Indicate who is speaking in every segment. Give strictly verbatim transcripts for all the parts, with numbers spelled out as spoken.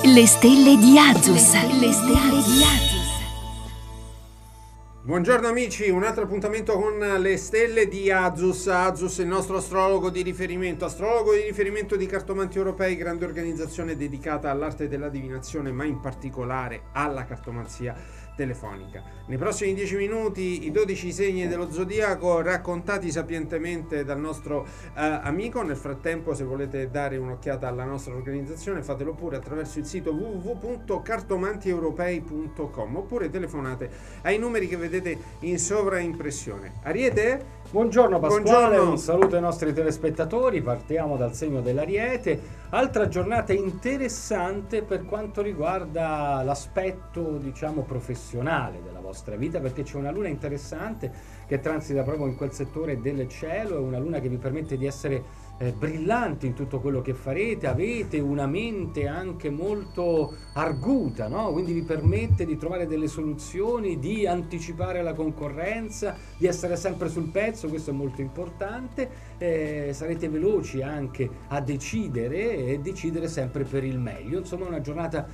Speaker 1: Le stelle di Azus. Le stelle di Azus.
Speaker 2: Buongiorno amici, un altro appuntamento con le stelle di Azus. Azus, il nostro astrologo di riferimento, astrologo di riferimento di Cartomanti Europei, grande organizzazione dedicata all'arte della divinazione, ma in particolare alla cartomanzia telefonica. Nei prossimi dieci minuti i dodici segni dello zodiaco raccontati sapientemente dal nostro eh, amico. Nel frattempo, se volete dare un'occhiata alla nostra organizzazione, fatelo pure attraverso il sito w w w punto cartomanti europei punto com oppure telefonate ai numeri che vedete in sovraimpressione. Ariete?
Speaker 3: Buongiorno Pasquale,
Speaker 2: Buongiorno.
Speaker 3: Un saluto ai nostri telespettatori. Partiamo dal segno dell'Ariete. Altra giornata interessante per quanto riguarda l'aspetto, diciamo, professionale della vostra vita, perché c'è una luna interessante che transita proprio in quel settore del cielo. È una luna che vi permette di essere eh, brillanti in tutto quello che farete. Avete una mente anche molto arguta, no? Quindi vi permette di trovare delle soluzioni, di anticipare la concorrenza, di essere sempre sul pezzo. Questo è molto importante. Eh, sarete veloci anche a decidere e decidere sempre per il meglio. Insomma, è una giornata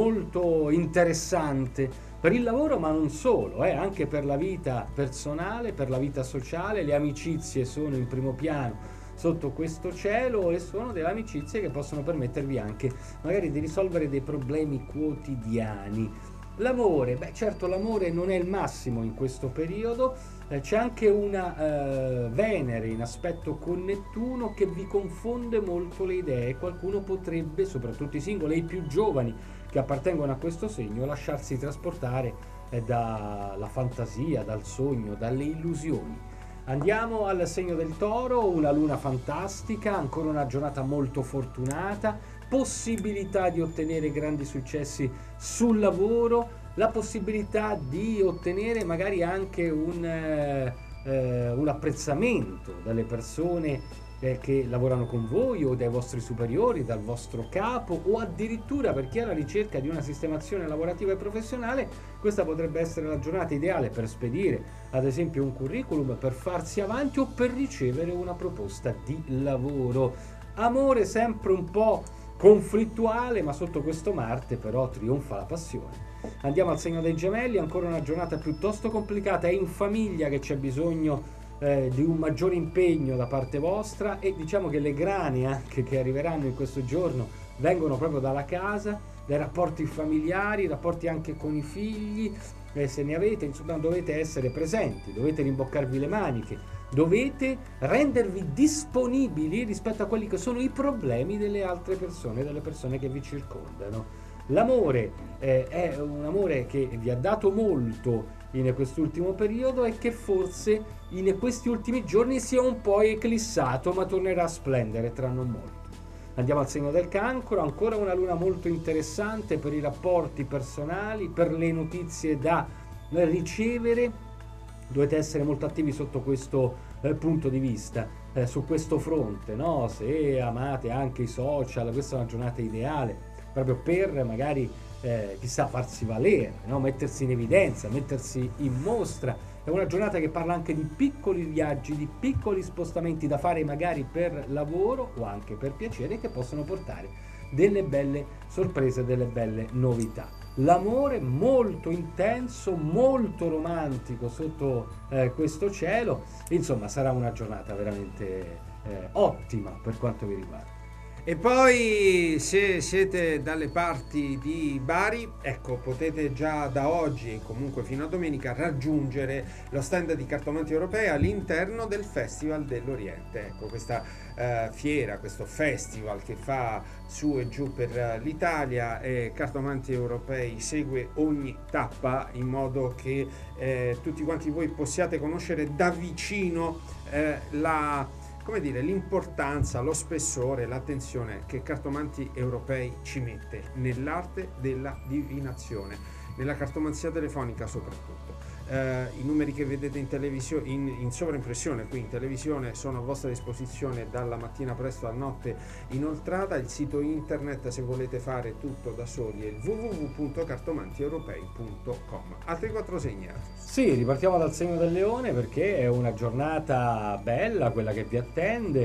Speaker 3: molto interessante per il lavoro, ma non solo, eh, anche per la vita personale, per la vita sociale. Le amicizie sono in primo piano sotto questo cielo e sono delle amicizie che possono permettervi anche magari di risolvere dei problemi quotidiani. L'amore, beh certo l'amore non è il massimo in questo periodo, eh, c'è anche una eh, Venere in aspetto con Nettuno che vi confonde molto le idee. Qualcuno potrebbe, soprattutto i singoli e i più giovani che appartengono a questo segno, lasciarsi trasportare eh, dalla fantasia, dal sogno, dalle illusioni. Andiamo al segno del Toro, una luna fantastica, ancora una giornata molto fortunata, possibilità di ottenere grandi successi sul lavoro, la possibilità di ottenere magari anche un, eh, eh, un apprezzamento dalle persone eh, che lavorano con voi o dai vostri superiori, dal vostro capo, o addirittura per chi è alla ricerca di una sistemazione lavorativa e professionale. Questa potrebbe essere la giornata ideale per spedire ad esempio un curriculum, per farsi avanti o per ricevere una proposta di lavoro. Amore sempre un po' conflittuale, ma sotto questo Marte però trionfa la passione. Andiamo al segno dei Gemelli, ancora una giornata piuttosto complicata. È in famiglia che c'è bisogno eh, di un maggiore impegno da parte vostra, e diciamo che le grane anche che arriveranno in questo giorno vengono proprio dalla casa, dai rapporti familiari, rapporti anche con i figli, eh, se ne avete. Insomma, dovete essere presenti, dovete rimboccarvi le maniche, dovete rendervi disponibili rispetto a quelli che sono i problemi delle altre persone, delle persone che vi circondano. L'amore eh, è un amore che vi ha dato molto in quest'ultimo periodo e che forse in questi ultimi giorni si è un po' eclissato, ma tornerà a splendere tra non molto. Andiamo al segno del Cancro, ancora una luna molto interessante per i rapporti personali, per le notizie da ricevere. Dovete essere molto attivi sotto questo eh, punto di vista, eh, su questo fronte, no? Se amate anche i social, questa è una giornata ideale proprio per magari eh, chissà farsi valere, no? Mettersi in evidenza, mettersi in mostra. È una giornata che parla anche di piccoli viaggi, di piccoli spostamenti da fare magari per lavoro o anche per piacere, che possono portare delle belle sorprese, delle belle novità. L'amore molto intenso, molto romantico sotto eh, questo cielo. Insomma, sarà una giornata veramente eh, ottima per quanto vi riguarda.
Speaker 2: E poi, se siete dalle parti di Bari, ecco, potete già da oggi e comunque fino a domenica raggiungere lo stand di Cartomanti Europei all'interno del Festival dell'Oriente. Ecco, questa eh, fiera, questo festival che fa su e giù per l'Italia, e Cartomanti Europei segue ogni tappa in modo che eh, tutti quanti voi possiate conoscere da vicino eh, la... come dire, l'importanza, lo spessore, l'attenzione che Cartomanti Europei ci mette nell'arte della divinazione, nella cartomanzia telefonica soprattutto. Eh, I numeri che vedete in televisione, in, in sovraimpressione qui in televisione, sono a vostra disposizione dalla mattina presto a notte inoltrata. Il sito internet, se volete fare tutto da soli, è il w w w punto cartomanti europei punto com. Altri quattro segni.
Speaker 3: Sì, ripartiamo dal segno del Leone, perché è una giornata bella quella che vi attende.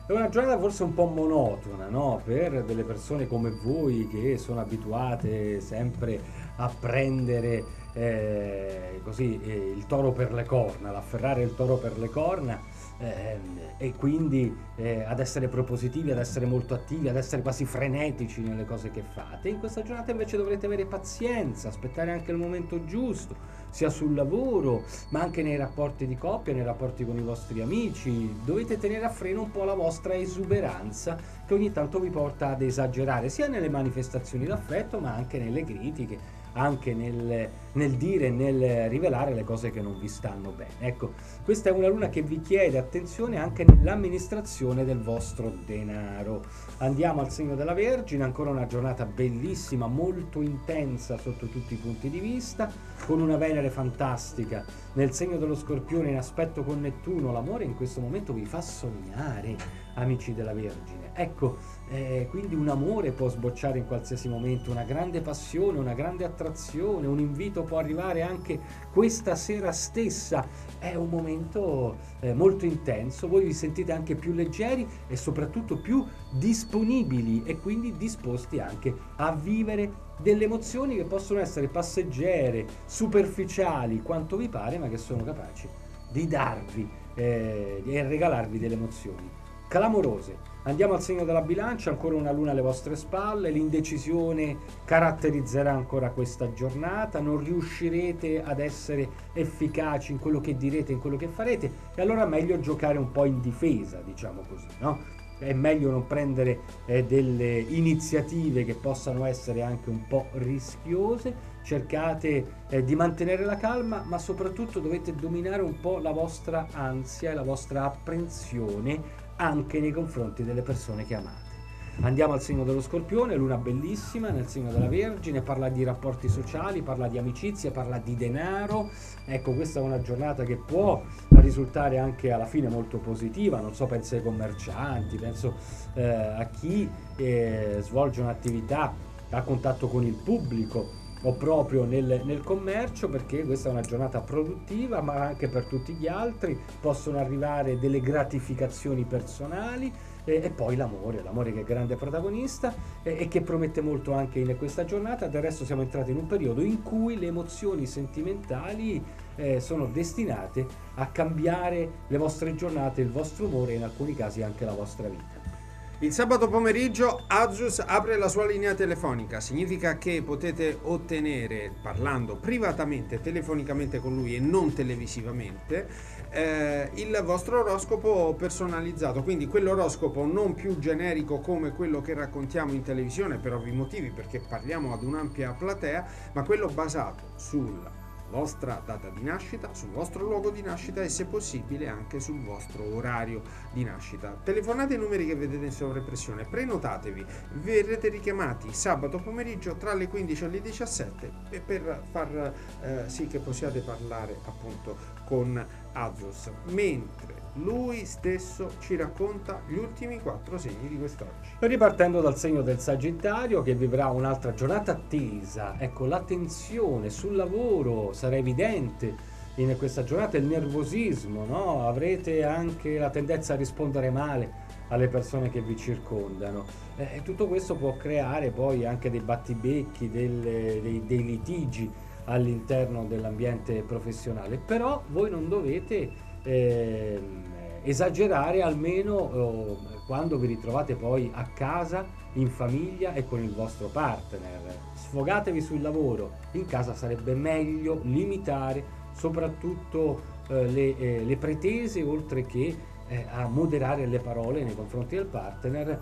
Speaker 3: È una giornata forse un po' monotona, no? Per delle persone come voi che sono abituate sempre a prendere eh, così eh, il toro per le corna, ad afferrare il toro per le corna eh, e quindi eh, ad essere propositivi, ad essere molto attivi, ad essere quasi frenetici nelle cose che fate. In questa giornata invece dovrete avere pazienza, aspettare anche il momento giusto, sia sul lavoro ma anche nei rapporti di coppia, nei rapporti con i vostri amici. Dovete tenere a freno un po' la vostra esuberanza che ogni tanto vi porta ad esagerare sia nelle manifestazioni d'affetto ma anche nelle critiche, anche nel, nel dire e nel rivelare le cose che non vi stanno bene. Ecco, questa è una luna che vi chiede attenzione anche nell'amministrazione del vostro denaro. Andiamo al segno della Vergine, ancora una giornata bellissima, molto intensa sotto tutti i punti di vista, con una Venere fantastica nel segno dello Scorpione in aspetto con Nettuno. L'amore in questo momento vi fa sognare, amici della Vergine. Ecco, eh, quindi un amore può sbocciare in qualsiasi momento, una grande passione, una grande attrazione, un invito può arrivare anche questa sera stessa. È un momento eh, molto intenso, voi vi sentite anche più leggeri e soprattutto più disponibili e quindi disposti anche a vivere delle emozioni che possono essere passeggere, superficiali, quanto vi pare, ma che sono capaci di darvi eh, e regalarvi delle emozioni clamorose. Andiamo al segno della Bilancia, ancora una luna alle vostre spalle, l'indecisione caratterizzerà ancora questa giornata, non riuscirete ad essere efficaci in quello che direte, in quello che farete, e allora è meglio giocare un po' in difesa, diciamo così, no? È meglio non prendere eh, delle iniziative che possano essere anche un po' rischiose, cercate eh, di mantenere la calma, ma soprattutto dovete dominare un po' la vostra ansia e la vostra apprensione anche nei confronti delle persone che amate. Andiamo al segno dello Scorpione, luna bellissima nel segno della Vergine, parla di rapporti sociali, parla di amicizie, parla di denaro. Ecco, questa è una giornata che può risultare anche alla fine molto positiva, non so, penso ai commercianti, penso eh, a chi eh, svolge un'attività a contatto con il pubblico o proprio nel, nel commercio, perché questa è una giornata produttiva, ma anche per tutti gli altri possono arrivare delle gratificazioni personali. E poi l'amore, l'amore che è grande protagonista e, e che promette molto anche in questa giornata. Del resto siamo entrati in un periodo in cui le emozioni sentimentali eh, sono destinate a cambiare le vostre giornate, il vostro umore e in alcuni casi anche la vostra vita.
Speaker 2: Il sabato pomeriggio Azus apre la sua linea telefonica, significa che potete ottenere, parlando privatamente, telefonicamente con lui e non televisivamente, eh, il vostro oroscopo personalizzato, quindi quell'oroscopo non più generico come quello che raccontiamo in televisione per ovvi motivi, perché parliamo ad un'ampia platea, ma quello basato sulla vostra data di nascita, sul vostro luogo di nascita e se possibile anche sul vostro orario di nascita. Telefonate i numeri che vedete in sovraimpressione, prenotatevi, verrete richiamati sabato pomeriggio tra le quindici e le diciassette e per far eh, sì che possiate parlare appunto con Azus, mentre lui stesso ci racconta gli ultimi quattro segni di quest'oggi.
Speaker 3: Ripartendo dal segno del Sagittario, che vivrà un'altra giornata tesa. Ecco, la tensione sul lavoro sarà evidente in questa giornata, il nervosismo, no? Avrete anche la tendenza a rispondere male alle persone che vi circondano. Eh, tutto questo può creare poi anche dei battibecchi, delle, dei, dei litigi all'interno dell'ambiente professionale, però voi non dovete Eh, esagerare, almeno eh, quando vi ritrovate poi a casa, in famiglia e con il vostro partner. Sfogatevi sul lavoro, in casa sarebbe meglio limitare soprattutto eh, le, eh, le pretese, oltre che eh, a moderare le parole nei confronti del partner,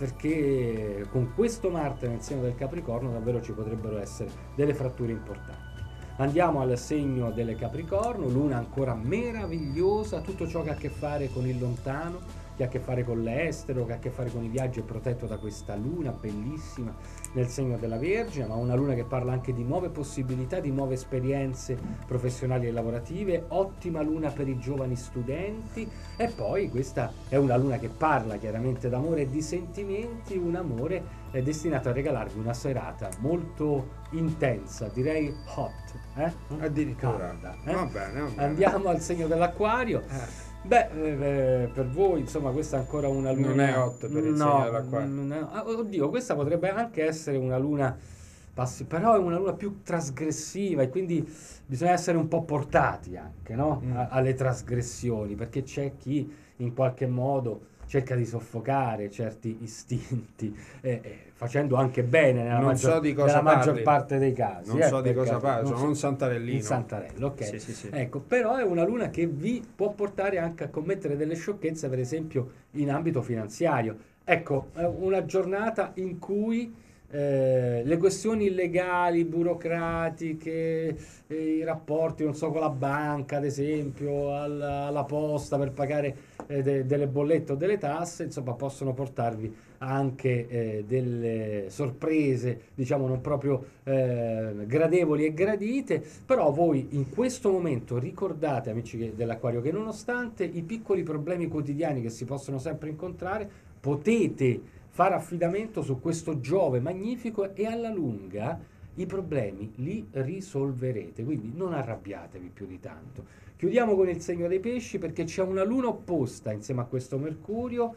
Speaker 3: perché con questo Marte nel segno del Capricorno davvero ci potrebbero essere delle fratture importanti. Andiamo al segno delle Capricorno, luna ancora meravigliosa, tutto ciò che ha a che fare con il lontano, che ha a che fare con l'estero, che ha a che fare con i viaggi è protetto da questa luna bellissima nel segno della Vergine, ma una luna che parla anche di nuove possibilità, di nuove esperienze professionali e lavorative, ottima luna per i giovani studenti. E poi questa è una luna che parla chiaramente d'amore e di sentimenti, un amore è destinato a regalarvi una serata molto intensa, direi hot, eh?
Speaker 2: Addirittura.
Speaker 3: Calda, eh?
Speaker 2: Va bene, va bene.
Speaker 3: Andiamo al segno dell'Acquario.
Speaker 2: Eh.
Speaker 3: Beh, eh, per voi, insomma, questa è ancora una luna.
Speaker 2: Non è otto per il
Speaker 3: no,
Speaker 2: segno dell'Acquario.
Speaker 3: no, oddio, questa potrebbe anche essere una luna passi, però è una luna più trasgressiva e quindi bisogna essere un po' portati anche, no?
Speaker 2: Mm.
Speaker 3: A- alle trasgressioni, perché c'è chi in qualche modo cerca di soffocare certi istinti, eh, eh, facendo anche bene nella,
Speaker 2: Non
Speaker 3: maggior,
Speaker 2: so di cosa
Speaker 3: nella maggior
Speaker 2: parli.
Speaker 3: parte dei casi.
Speaker 2: Non
Speaker 3: eh,
Speaker 2: so di
Speaker 3: per
Speaker 2: cosa
Speaker 3: caso.
Speaker 2: parli,
Speaker 3: Non
Speaker 2: sono
Speaker 3: so-
Speaker 2: un santarellino.
Speaker 3: Il santarello, ok.
Speaker 2: Sì, sì, sì.
Speaker 3: Ecco, però è una luna che vi può portare anche a commettere delle sciocchezze, per esempio in ambito finanziario. Ecco, è una giornata in cui eh, le questioni legali, burocratiche, eh, i rapporti, non so, con la banca, ad esempio, alla, alla posta per pagare eh, de- delle bollette o delle tasse, insomma, possono portarvi anche eh, delle sorprese, diciamo, non proprio eh, gradevoli e gradite, però voi in questo momento ricordate, amici che- dell'Acquario, che nonostante i piccoli problemi quotidiani che si possono sempre incontrare, potete fare affidamento su questo Giove magnifico e alla lunga i problemi li risolverete, quindi non arrabbiatevi più di tanto. Chiudiamo con il segno dei pesci perché c'è una luna opposta insieme a questo Mercurio,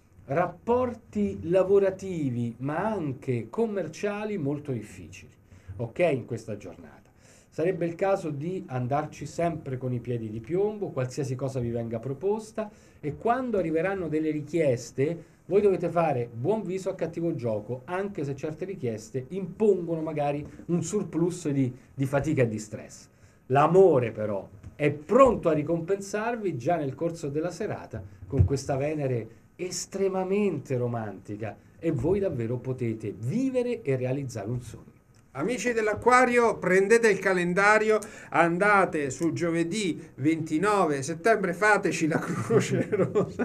Speaker 3: rapporti lavorativi ma anche commerciali molto difficili, ok, in questa giornata. Sarebbe il caso di andarci sempre con i piedi di piombo, qualsiasi cosa vi venga proposta, e quando arriveranno delle richieste voi dovete fare buon viso a cattivo gioco, anche se certe richieste impongono magari un surplus di, di fatica e di stress. L'amore però è pronto a ricompensarvi già nel corso della serata con questa Venere estremamente romantica e voi davvero potete vivere e realizzare un sogno.
Speaker 2: Amici dell'Acquario, prendete il calendario, andate su giovedì ventinove settembre, fateci la croce rosa.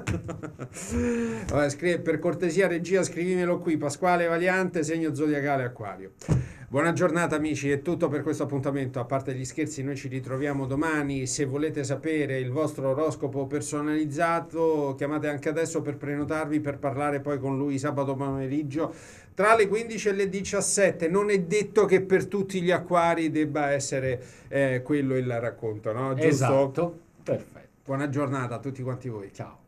Speaker 2: Vabbè, scri- per cortesia regia scrivimelo qui, Pasquale Valiante, segno zodiacale Acquario. Buona giornata amici, è tutto per questo appuntamento, a parte gli scherzi noi ci ritroviamo domani, se volete sapere il vostro oroscopo personalizzato chiamate anche adesso per prenotarvi per parlare poi con lui sabato pomeriggio tra le quindici e le diciassette. Non è detto che per tutti gli acquari debba essere eh, quello il racconto, no? Giusto?
Speaker 3: Esatto, perfetto.
Speaker 2: Buona giornata a tutti quanti voi.
Speaker 3: Ciao.